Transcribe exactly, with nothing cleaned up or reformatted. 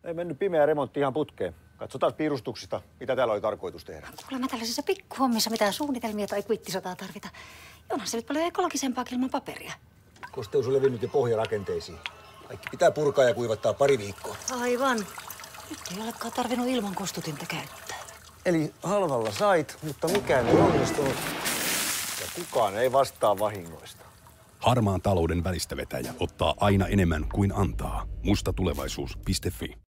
Ei mennyt pimeä remontti ihan putkeen. Katsotaan piirustuksista, mitä täällä oli tarkoitus tehdä. Kuulemma tällaisissa pikkuhommissa mitään suunnitelmia tai kvittisotaa tarvita. Onhan se nyt paljon ekologisempaakin ilman paperia. Kosteus on levinnyt jo pohjarakenteisiin. Kaikki pitää purkaa ja kuivattaa pari viikkoa. Aivan. Nyt ei olekaan tarvinnut ilman kostutinta käyttää. Eli halvalla sait, mutta mikään ei onnistunut. Ja kukaan ei vastaa vahingoista. Harmaan talouden välistävetäjä ottaa aina enemmän kuin antaa. musta tulevaisuus piste fi